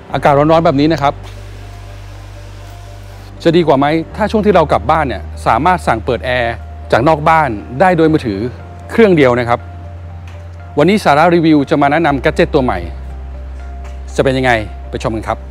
อากาศร้อนๆแบบนี้นะครับจะดีกว่าไหมถ้าช่วงที่เรากลับบ้านเนี่ยสามารถสั่งเปิดแอร์จากนอกบ้านได้โดยมือถือเครื่องเดียวนะครับวันนี้สาระรีวิวจะมาแนะนำแกดเจ็ตตัวใหม่จะเป็นยังไงไปชมกันครับ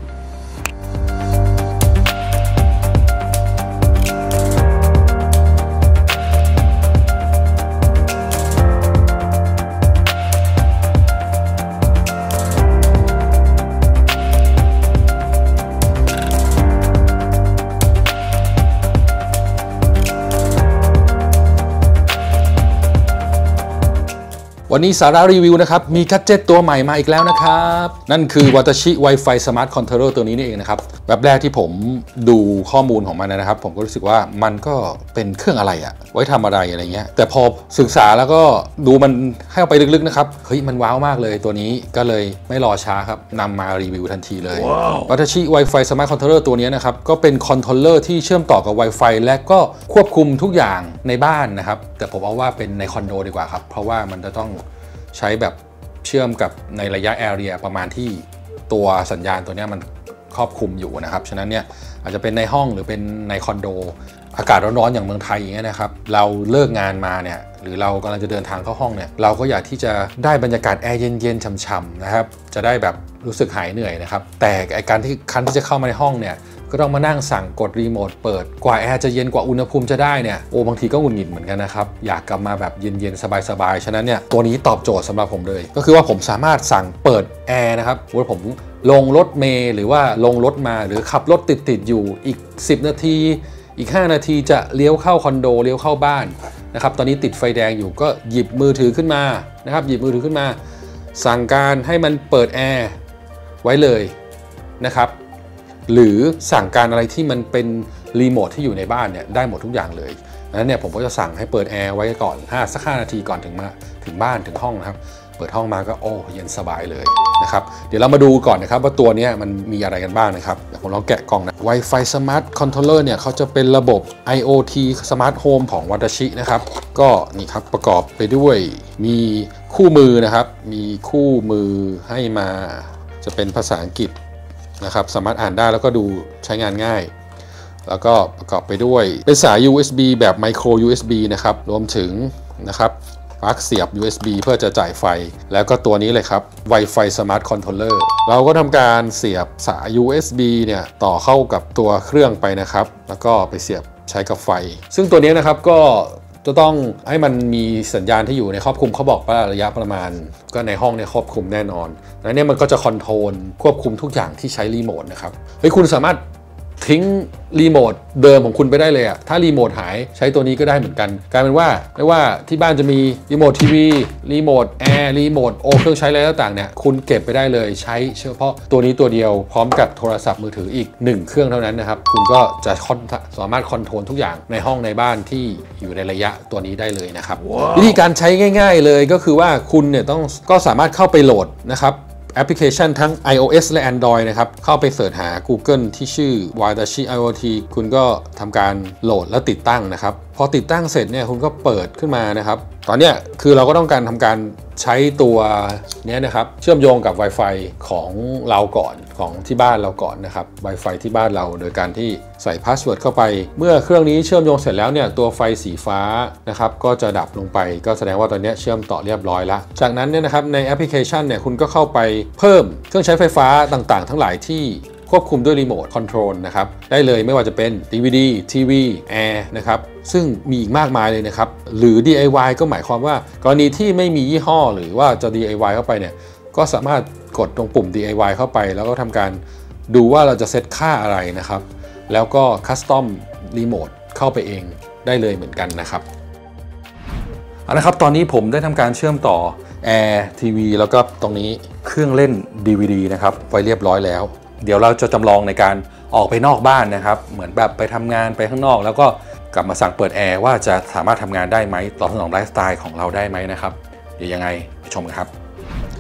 วันนี้สาระรีวิวนะครับมีแกดเจ็ตตัวใหม่มาอีกแล้วนะครับนั่นคือ Watashi Wi-Fi Smart Controller ตัวนี้นี่เองนะครับแบบแรกที่ผมดูข้อมูลของมันนะครับผมก็รู้สึกว่ามันก็เป็นเครื่องอะไรอะไว้ทำอะไรอะไรเงี้ยแต่พอศึกษาแล้วก็ดูมันให้เอาไปลึกๆนะครับเฮ้ยมันว้าวมากเลยตัวนี้ก็เลยไม่รอช้าครับนำมารีวิวทันทีเลย Watashi Wi-Fi Smart Controller ตัวนี้นะครับก็เป็นคอนโทรลเลอร์ที่เชื่อมต่อกับ Wi-Fi และก็ควบคุมทุกอย่างในบ้านนะครับแต่ผมเอาว่าเป็นในคอนโดดีกว่าครับเพราะว่ามันจะต้องใช้แบบเชื่อมกับในระยะแอเรียประมาณที่ตัวสัญญาณตัวนี้มันครอบคลุมอยู่นะครับฉะนั้นเนี่ยอาจจะเป็นในห้องหรือเป็นในคอนโดอากาศร้อนๆอย่างเมืองไทยอย่างเงี้ยนะครับเราเลิกงานมาเนี่ยหรือเรากำลังจะเดินทางเข้าห้องเนี่ยเราก็อยากที่จะได้บรรยากาศแอร์เย็นๆช่ำๆนะครับจะได้แบบรู้สึกหายเหนื่อยนะครับแต่การที่จะเข้ามาในห้องเนี่ยก็ต้องมานั่งสั่งกดรีโมทเปิดกว่าแอร์จะเย็นกว่าอุณหภูมิจะได้เนี่ยโอ้บางทีก็หงุดหงิดเหมือนกันนะครับอยากกลับมาแบบเย็นๆสบายๆฉะนั้นเนี่ยตัวนี้ตอบโจทย์สำหรับผมเลยก็คือว่าผมสามารถสั่งเปิดแอร์นะครับว่าผมลงรถเมล์หรือว่าลงรถมาหรือขับรถติดอยู่อีก10นาทีอีก5นาทีจะเลี้ยวเข้าคอนโดเลี้ยวเข้าบ้านนะครับตอนนี้ติดไฟแดงอยู่ก็หยิบมือถือขึ้นมานะครับหยิบมือถือขึ้นมาสั่งการให้มันเปิดแอร์ไว้เลยนะครับหรือสั่งการอะไรที่มันเป็นรีโมทที่อยู่ในบ้านเนี่ยได้หมดทุกอย่างเลยดังนั้นเนี่ยผมก็จะสั่งให้เปิดแอร์ไว้ก่อนสัก5นาทีก่อนถึงบ้านถึงห้องนะครับเปิดห้องมาก็โอ้เย็นสบายเลยนะครับเดี๋ยวเรามาดูก่อนนะครับว่าตัวนี้มันมีอะไรกันบ้างนะครับเดี๋ยวผมลองแกะกล่องนะ Wi-Fi Smart Controller เนี่ยเขาจะเป็นระบบ IoT Smart Home ของ Watashi นะครับก็นี่ครับประกอบไปด้วยมีคู่มือนะครับมีคู่มือให้มาจะเป็นภาษาอังกฤษนะครับสามารถอ่านได้แล้วก็ดูใช้งานง่ายแล้วก็ประกอบไปด้วยเป็นสาย USB แบบ Micro USB นะครับรวมถึงนะครับปลั๊กเสียบ USB เพื่อจะจ่ายไฟแล้วก็ตัวนี้เลยครับ Wi-Fi Smart Controller เราก็ทำการเสียบสาย USB เนี่ยต่อเข้ากับตัวเครื่องไปนะครับแล้วก็ไปเสียบใช้กับไฟซึ่งตัวนี้นะครับก็จะต้องให้มันมีสัญญาณที่อยู่ในครอบคลุมเขาบอกว่าระยะประมาณก็ในห้องเนี่ยครอบคลุมแน่นอนแล้วเนี่ยมันก็จะคอนโทรลควบคุมทุกอย่างที่ใช้รีโมทนะครับเฮ้ยคุณสามารถทิ้งรีโมทเดิมของคุณไปได้เลยอะถ้ารีโมทหายใช้ตัวนี้ก็ได้เหมือนกันกลายเป็นว่าไม่ว่าที่บ้านจะมีรีโมททีวีรีโมทแอร์รีโมทเครื่องใช้อะไรต่างๆเนี่ยคุณเก็บไปได้เลยใช้เฉพาะตัวนี้ตัวเดียวพร้อมกับโทรศัพท์มือถืออีก1เครื่องเท่านั้นนะครับคุณก็จะสามารถคอนโทรลทุกอย่างในห้องในบ้านที่อยู่ในระยะตัวนี้ได้เลยนะครับ วิธีการใช้ง่ายๆเลยก็คือว่าคุณเนี่ยก็สามารถเข้าไปโหลดนะครับแอปพลิเคชันทั้ง iOS และ Android นะครับเข้าไปเสิร์ชหา Google ที่ชื่อ Watashi IoT คุณก็ทำการโหลดและติดตั้งนะครับพอติดตั้งเสร็จเนี่ยคุณก็เปิดขึ้นมานะครับตอนนี้คือเราก็ต้องการทำการใช้ตัวนี้นะครับเชื่อมโยงกับ Wi-Fi ของเราก่อนของที่บ้านเราก่อนนะครับ Wi-Fi ที่บ้านเราโดยการที่ใส่พาสเวิร์ดเข้าไปเมื่อเครื่องนี้เชื่อมโยงเสร็จแล้วเนี่ยตัวไฟสีฟ้านะครับก็จะดับลงไปก็แสดงว่าตอนนี้เชื่อมต่อเรียบร้อยแล้วจากนั้นเนี่ยนะครับในแอปพลิเคชันเนี่ยคุณก็เข้าไปเพิ่มเครื่องใช้ไฟฟ้าต่างๆทั้งหลายที่ควบคุมด้วยรีโมทคอนโทรลนะครับได้เลยไม่ว่าจะเป็น DVD ทีวีแอร์นะครับซึ่งมีอีกมากมายเลยนะครับหรือ DIY ก็หมายความว่ากรณีที่ไม่มียี่ห้อหรือว่าจะ DIY เข้าไปเนี่ยก็สามารถกดตรงปุ่ม DIY เข้าไปแล้วก็ทำการดูว่าเราจะเซตค่าอะไรนะครับแล้วก็คัสตอมรีโมทเข้าไปเองได้เลยเหมือนกันนะครับเอาละครับตอนนี้ผมได้ทำการเชื่อมต่อแอร์ทีวีแล้วก็ตรงนี้เครื่องเล่น DVD นะครับไว้เรียบร้อยแล้วเดี๋ยวเราจะจำลองในการออกไปนอกบ้านนะครับเหมือนแบบไปทำงานไปข้างนอกแล้วก็กลับมาสั่งเปิดแอร์ว่าจะสามารถทำงานได้ไหมตอบสนองไลฟ์สไตล์ของเราได้ไหมนะครับเดี๋ยวยังไงไปชมกันครับ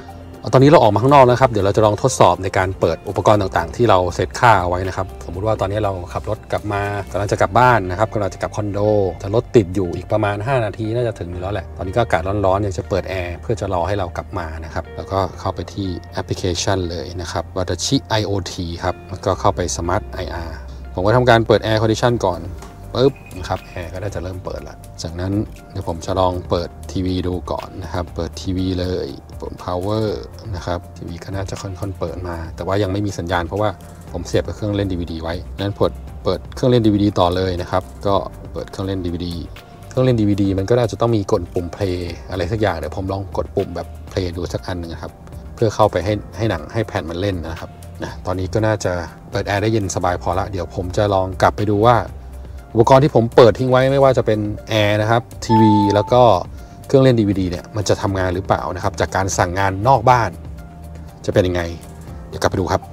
ตอนนี้เราออกมาข้างนอกนะครับเดี๋ยวเราจะลองทดสอบในการเปิดอุปกรณ์ต่างๆที่เราเซตค่าเอาไว้นะครับสมมุติว่าตอนนี้เราขับรถกลับมากำลังจะกลับบ้านนะครับกำลังจะกลับคอนโดแต่รถติดอยู่อีกประมาณ5นาทีน่าจะถึงอยู่แล้วแหละตอนนี้ก็อากาศร้อนๆอยากจะเปิดแอร์เพื่อจะรอให้เรากลับมานะครับแล้วก็เข้าไปที่แอปพลิเคชันเลยนะครับวาตาชิ IoT ครับแล้วก็เข้าไป Smart IR ผมก็ทำการเปิด Air Condition ก่อนปึ๊บนะครับแอร์ก็ได้จะเริ่มเปิดแล้วจากนั้นเดี๋ยวผมจะลองเปิดทีวีดูก่อนนะครับเปิดทีวีเลยเปิด power นะครับทีวีก็น่าจะค่อนๆเปิดมาแต่ว่ายังไม่มีสัญญาณเพราะว่าผมเสียบกับเครื่องเล่น DVD ไว้นั้นเปิดเครื่องเล่น DVD ต่อเลยนะครับก็เปิดเครื่องเล่น DVD เครื่องเล่น DVD มันก็น่าจะต้องมีกดปุ่ม play อะไรสักอย่างเดี๋ยวผมลองกดปุ่มแบบ play ดูสักอันหนึ่งครับเพื่อเข้าไปให้หนังให้แผ่นมันเล่นนะครับตอนนี้ก็น่าจะเปิดแอร์ได้เย็นสบายพอละเดี๋ยวผมจะลองกลับไปดูว่าอุปกรณ์ที่ผมเปิดทิ้งไว้ไม่ว่าจะเป็นแอร์นะครับทีวีแล้วก็เครื่องเล่น DVD เนี่ยมันจะทำงานหรือเปล่านะครับจากการสั่งงานนอกบ้านจะเป็นยังไงเดี๋ยวกลับไปดูครับ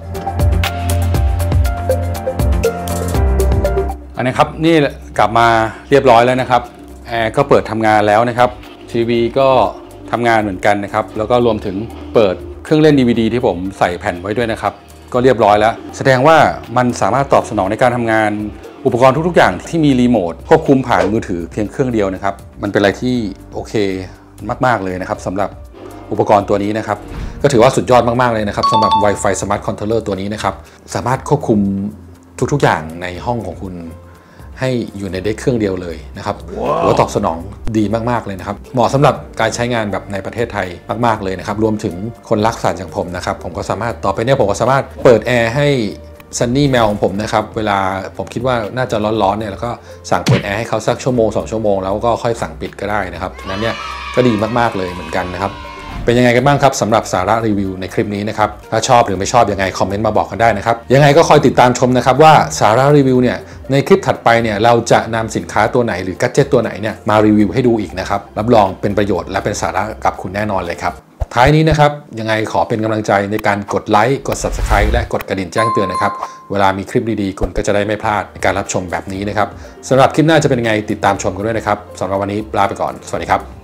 อันนี้ครับนี่กลับมาเรียบร้อยแล้วนะครับแอร์ก็เปิดทำงานแล้วนะครับทีวีก็ทำงานเหมือนกันนะครับแล้วก็รวมถึงเปิดเครื่องเล่น DVD ที่ผมใส่แผ่นไว้ด้วยนะครับก็เรียบร้อยแล้วแสดงว่ามันสามารถตอบสนองในการทำงานอุปกรณ์ทุกๆอย่างที่มีรีโมทควบคุมผ่านมือถือเพียงเครื่องเดียวนะครับมันเป็นอะไรที่โอเคมากๆเลยนะครับสำหรับอุปกรณ์ตัวนี้นะครับก็ถือว่าสุดยอดมากๆเลยนะครับสำหรับ Wi-Fi Smart Controller ตัวนี้นะครับสามารถควบคุมทุกๆอย่างในห้องของคุณให้อยู่ในเด็กเครื่องเดียวเลยนะครับถือว่าตอบสนองดีมากๆเลยนะครับเหมาะสำหรับการใช้งานแบบในประเทศไทยมากๆเลยนะครับรวมถึงคนรักสัตว์อย่างผมนะครับผมก็สามารถต่อไปเนี่ยผมก็สามารถเปิดแอร์ให้ซันนี่แมวของผมนะครับเวลาผมคิดว่าน่าจะร้อนๆเนี่ยแล้วก็สั่งเปิดแอร์ให้เขาสักชั่วโมง2 ชั่วโมงแล้วก็ค่อยสั่งปิดก็ได้นะครับฉะนั้นเนี่ยก็ดีมากๆเลยเหมือนกันนะครับเป็นยังไงกันบ้างครับสำหรับสาระรีวิวในคลิปนี้นะครับถ้าชอบหรือไม่ชอบยังไงคอมเมนต์มาบอกกันได้นะครับยังไงก็คอยติดตามชมนะครับว่าสาระรีวิวเนี่ยในคลิปถัดไปเนี่ยเราจะนำสินค้าตัวไหนหรือกัจเจตตัวไหนเนี่ยมารีวิวให้ดูอีกนะครับรับรองเป็นประโยชน์และเป็นสาระกับคุณแน่นอนเลยครับท้ายนี้นะครับยังไงขอเป็นกำลังใจในการกดไลค์กด Subscribe และกดกระดิ่งแจ้งเตือนนะครับเวลามีคลิปดีๆคุณก็จะได้ไม่พลาดในการรับชมแบบนี้นะครับสำหรับคลิปหน้าจะเป็นยังไงติดตามชมกันด้วยนะครับสำหรับวันนี้ลาไปก่อนสวัสดีครับ